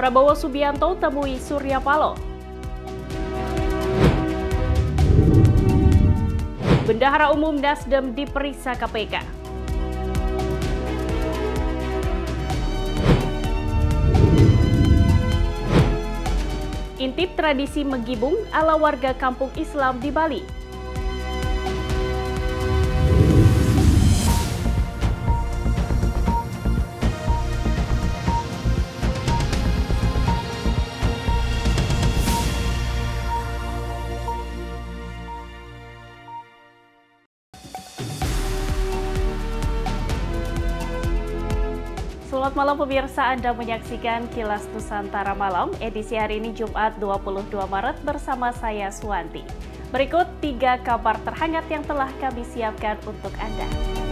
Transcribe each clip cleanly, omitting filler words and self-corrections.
Prabowo Subianto temui Surya Paloh. Bendahara Umum Nasdem diperiksa KPK. Intip tradisi menggibung ala warga kampung Islam di Bali. Selamat malam pemirsa, Anda menyaksikan Kilas Nusantara Malam, edisi hari ini Jumat 22 Maret bersama saya Suwanti. Berikut 3 kabar terhangat yang telah kami siapkan untuk Anda.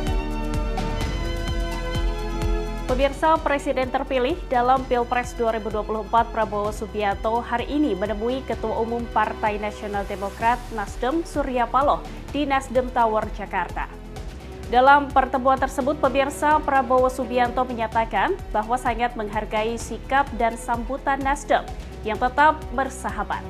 Pemirsa, Presiden terpilih dalam Pilpres 2024 Prabowo Subianto hari ini menemui Ketua Umum Partai Nasional Demokrat Nasdem Surya Paloh di Nasdem Tower, Jakarta. Dalam pertemuan tersebut, pemirsa, Prabowo Subianto menyatakan bahwa sangat menghargai sikap dan sambutan Nasdem yang tetap bersahabat.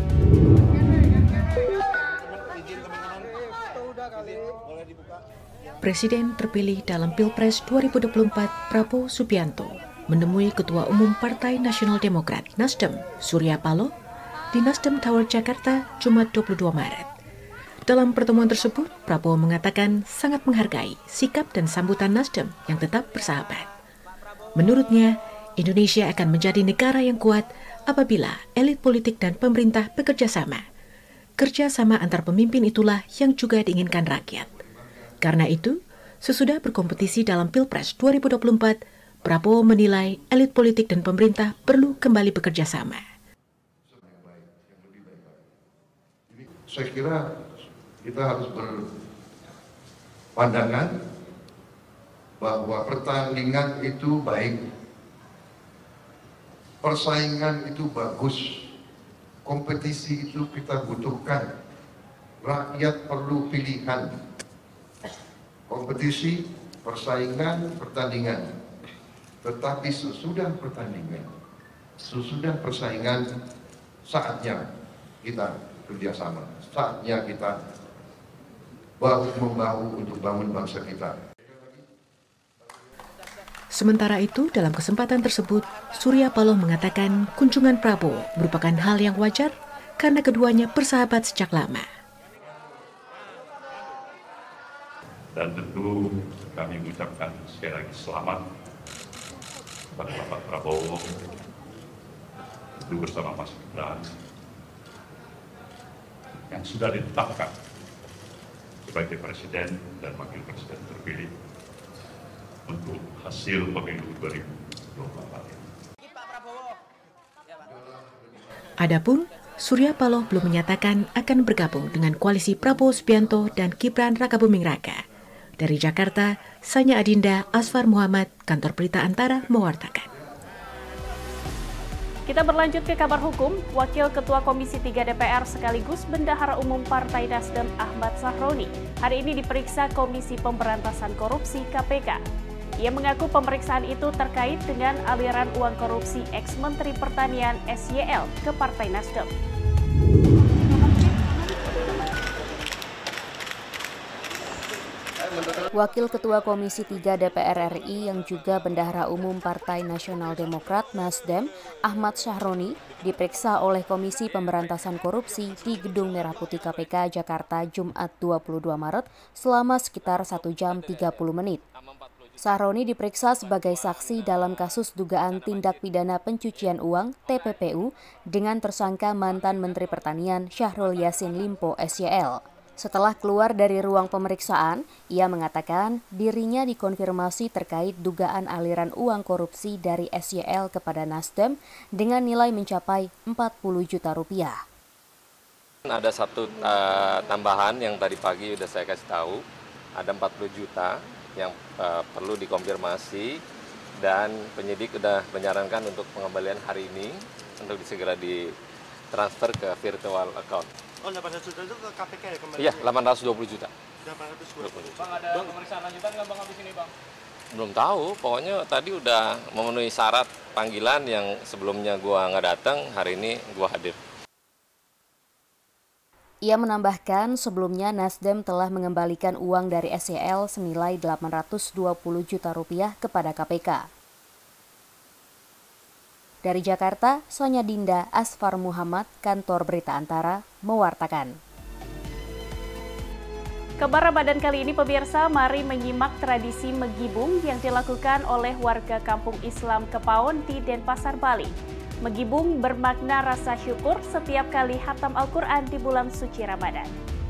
Presiden terpilih dalam Pilpres 2024 Prabowo Subianto menemui Ketua Umum Partai Nasional Demokrat Nasdem Surya Paloh di Nasdem Tower, Jakarta, Jumat 22 Maret. Dalam pertemuan tersebut, Prabowo mengatakan sangat menghargai sikap dan sambutan Nasdem yang tetap bersahabat. Menurutnya, Indonesia akan menjadi negara yang kuat apabila elit politik dan pemerintah bekerja sama. Kerjasama antar pemimpin itulah yang juga diinginkan rakyat. Karena itu, sesudah berkompetisi dalam Pilpres 2024, Prabowo menilai elit politik dan pemerintah perlu kembali bekerja sama. Saya kira kita harus berpandangan bahwa pertandingan itu baik, persaingan itu bagus, kompetisi itu kita butuhkan, rakyat perlu pilihan, kompetisi, persaingan, pertandingan. Tetapi sesudah pertandingan, sesudah persaingan, saatnya kita kerjasama, saatnya kita bahu-membahu untuk bangun bangsa kita. Sementara itu, dalam kesempatan tersebut, Surya Paloh mengatakan kunjungan Prabowo merupakan hal yang wajar karena keduanya bersahabat sejak lama. Dan tentu kami mengucapkan sekali lagi selamat kepada Bapak Prabowo itu bersama Mas Gibran yang sudah ditetapkan sebagai Presiden dan Wakil Presiden terpilih untuk hasil pemilu 2024. Adapun Surya Paloh belum menyatakan akan bergabung dengan koalisi Prabowo Subianto dan Gibran Rakabuming Raka. Dari Jakarta, Sanya Adinda, Asfar Muhammad, Kantor Berita Antara mewartakan. Kita berlanjut ke kabar hukum. Wakil Ketua Komisi 3 DPR sekaligus Bendahara Umum Partai Nasdem Ahmad Sahroni hari ini diperiksa Komisi Pemberantasan Korupsi KPK. Ia mengaku pemeriksaan itu terkait dengan aliran uang korupsi ex-Menteri Pertanian SYL ke Partai Nasdem. Wakil Ketua Komisi 3 DPR RI yang juga Bendahara Umum Partai Nasional Demokrat Nasdem, Ahmad Sahroni, diperiksa oleh Komisi Pemberantasan Korupsi di Gedung Merah Putih KPK Jakarta Jumat 22 Maret selama sekitar 1 jam 30 menit. Sahroni diperiksa sebagai saksi dalam kasus dugaan tindak pidana pencucian uang TPPU dengan tersangka mantan Menteri Pertanian Syahrul Yassin Limpo SYL. Setelah keluar dari ruang pemeriksaan, ia mengatakan dirinya dikonfirmasi terkait dugaan aliran uang korupsi dari SYL kepada Nasdem dengan nilai mencapai 40 juta rupiah. Ada satu tambahan yang tadi pagi sudah saya kasih tahu, ada 40 juta yang perlu dikonfirmasi dan penyidik sudah menyarankan untuk pengembalian hari ini untuk segera ditransfer ke virtual account. Oh, 800 juta itu ke KPK ya kembali? Iya, 820 juta. 820 juta. Bang, ada pemeriksaan lanjutan nggak Bang habis ini Bang? Belum tahu, pokoknya tadi udah memenuhi syarat panggilan yang sebelumnya gua nggak datang, hari ini gua hadir. Ia menambahkan sebelumnya Nasdem telah mengembalikan uang dari SYL senilai 820 juta rupiah kepada KPK. Dari Jakarta, Sonya Dinda Asfar Muhammad, Kantor Berita Antara, mewartakan. Kabar Ramadan kali ini pemirsa, mari menyimak tradisi Megibung yang dilakukan oleh warga kampung Islam Kepaon di Denpasar, Bali. Megibung bermakna rasa syukur setiap kali khatam Al-Quran di bulan suci Ramadan.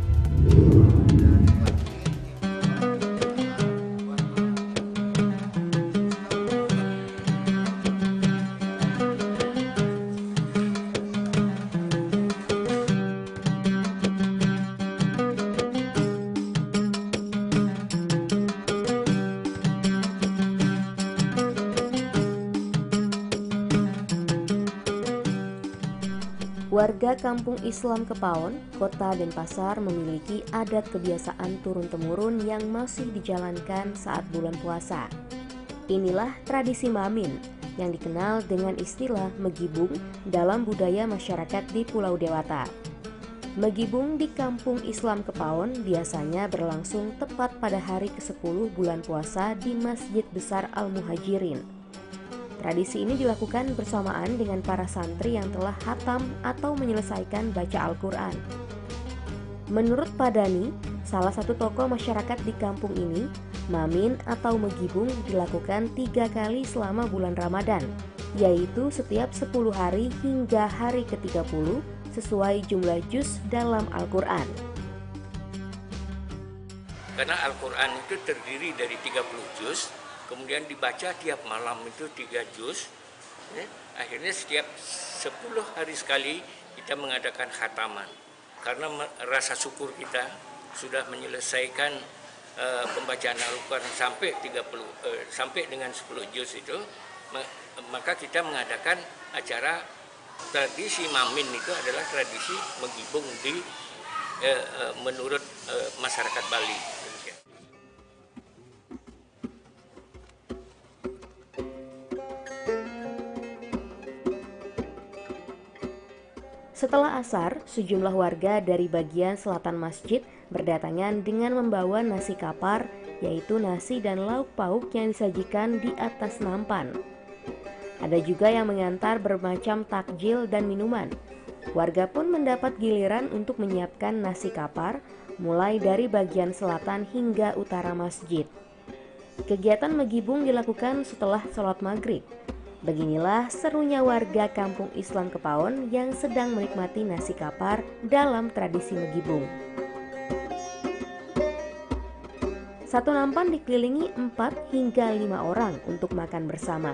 Warga kampung Islam Kepaon, Kota Denpasar memiliki adat kebiasaan turun-temurun yang masih dijalankan saat bulan puasa. Inilah tradisi Mamin yang dikenal dengan istilah Megibung dalam budaya masyarakat di Pulau Dewata. Megibung di kampung Islam Kepaon biasanya berlangsung tepat pada hari ke-10 bulan puasa di Masjid Besar Al-Muhajirin. Tradisi ini dilakukan bersamaan dengan para santri yang telah khatam atau menyelesaikan baca Al-Quran. Menurut Padani, salah satu tokoh masyarakat di kampung ini, Mamin atau Megibung dilakukan 3 kali selama bulan Ramadan, yaitu setiap 10 hari hingga hari ke-30 sesuai jumlah juz dalam Al-Quran. Karena Al-Quran itu terdiri dari 30 juz, kemudian dibaca tiap malam itu 3 juz. Akhirnya setiap 10 hari sekali kita mengadakan khataman. Karena rasa syukur kita sudah menyelesaikan pembacaan Al-Quran sampai dengan 10 juz itu, maka kita mengadakan acara tradisi Mamin. Itu adalah tradisi Megibung menurut masyarakat Bali. Setelah asar, sejumlah warga dari bagian selatan masjid berdatangan dengan membawa nasi kapar, yaitu nasi dan lauk pauk yang disajikan di atas nampan. Ada juga yang mengantar bermacam takjil dan minuman. Warga pun mendapat giliran untuk menyiapkan nasi kapar, mulai dari bagian selatan hingga utara masjid. Kegiatan Megibung dilakukan setelah sholat maghrib. Beginilah serunya warga kampung Islam Kepaon yang sedang menikmati nasi kapar dalam tradisi Megibung. Satu nampan dikelilingi 4 hingga 5 orang untuk makan bersama.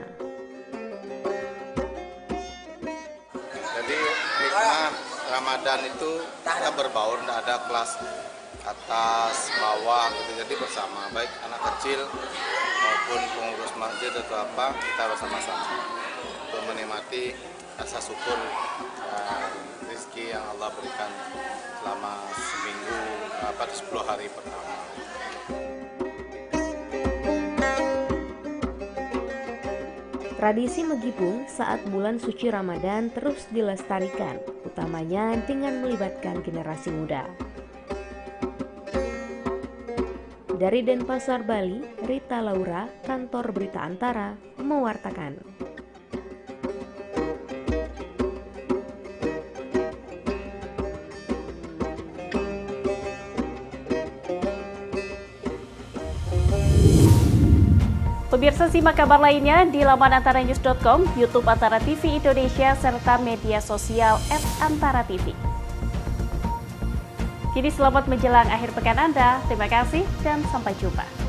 Jadi nikmat Ramadan itu kita berbaur, tidak ada kelas atas, bawah gitu. Jadi bersama, baik anak kecil maupun pengurus masjid atau apa, kita bersama-sama untuk menikmati rasa syukur dan rezeki yang Allah berikan selama seminggu, 10 hari pertama. Tradisi Megibung saat bulan suci Ramadan terus dilestarikan, utamanya dengan melibatkan generasi muda. Dari Denpasar, Bali, Rita Laura, Kantor Berita Antara, mewartakan. Pemirsa, simak kabar lainnya di laman antaranews.com, YouTube Antara TV Indonesia, serta media sosial @antara-tv. Kini selamat menjelang akhir pekan Anda. Terima kasih dan sampai jumpa.